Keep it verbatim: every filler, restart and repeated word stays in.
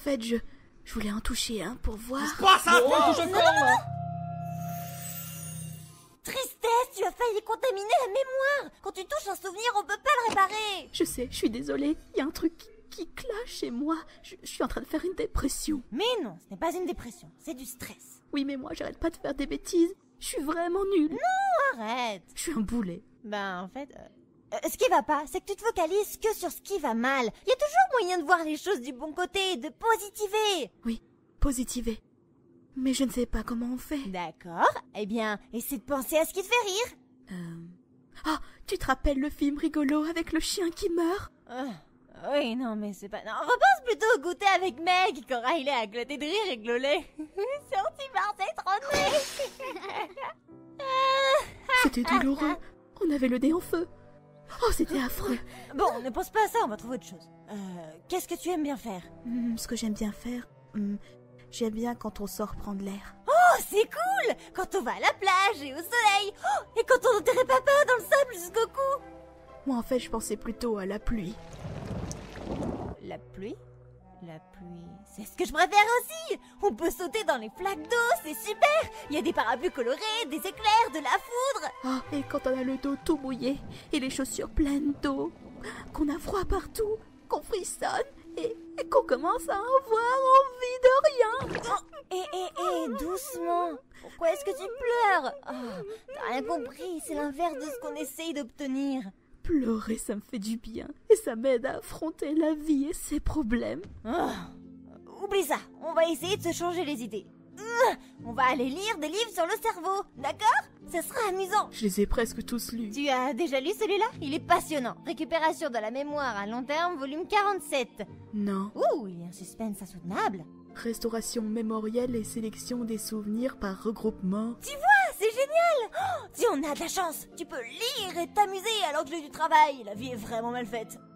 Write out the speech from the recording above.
fait, je... Je voulais en toucher un pour voir... C'est pas ça, Oh, touche encore, là. Tristesse, tu as failli contaminer la mémoire. Quand tu touches un souvenir, on peut pas le réparer. Je sais, je suis désolée, il y a un truc qui, qui clash chez moi. Je, je suis en train de faire une dépression. Mais non, ce n'est pas une dépression, c'est du stress. Oui, mais moi, j'arrête pas de faire des bêtises. Je suis vraiment nulle. Non, arrête. Je suis un boulet. Ben, en fait... euh, euh, ce qui va pas, c'est que tu te focalises que sur ce qui va mal. Il y a toujours moyen de voir les choses du bon côté, de positiver. Oui, positiver. Mais je ne sais pas comment on fait. D'accord, eh bien, essaie de penser à ce qui te fait rire. Euh... Ah, tu te rappelles le film rigolo avec le chien qui meurt? Euh, oui, non, mais c'est pas... Non, repense plutôt au goûter avec Meg, quand Riley a éclaté de rire et glolé. Sorti par ses trop nez. C'était douloureux. On avait le nez en feu. Oh, c'était affreux. Bon, ne pense pas à ça, on va trouver autre chose. Euh, qu'est-ce que tu aimes bien faire? Hmm, ce que j'aime bien faire... hmm, j'aime bien quand on sort prendre l'air. Oh, c'est cool! Quand on va à la plage et au soleil. Oh, et quand on enterrait papa dans le sable jusqu'au cou. Moi, en fait, je pensais plutôt à la pluie. La pluie? La pluie... C'est ce que je préfère aussi! On peut sauter dans les flaques d'eau, c'est super! Il y a des parapluies colorés, des éclairs, de la foudre! Ah, et quand on a le dos tout mouillé et les chaussures pleines d'eau, qu'on a froid partout, qu'on frissonne et, et qu'on commence à avoir envie de rien. Oh, et, et, et, doucement! Pourquoi est-ce que tu pleures? Oh, t'as rien compris, c'est l'inverse de ce qu'on essaye d'obtenir. Pleurer, ça me fait du bien et ça m'aide à affronter la vie et ses problèmes. Oh, oublie ça, on va essayer de se changer les idées. Euh, on va aller lire des livres sur le cerveau, d'accord? Ça sera amusant. Je les ai presque tous lus. Tu as déjà lu celui-là? Il est passionnant. Récupération de la mémoire à long terme, volume quarante-sept. Non. Ouh, il y a un suspense insoutenable. Restauration mémorielle et sélection des souvenirs par regroupement. Tu vois, c'est génial! Oh, si on a de la chance, tu peux lire et t'amuser alors que j'ai du travail. La vie est vraiment mal faite.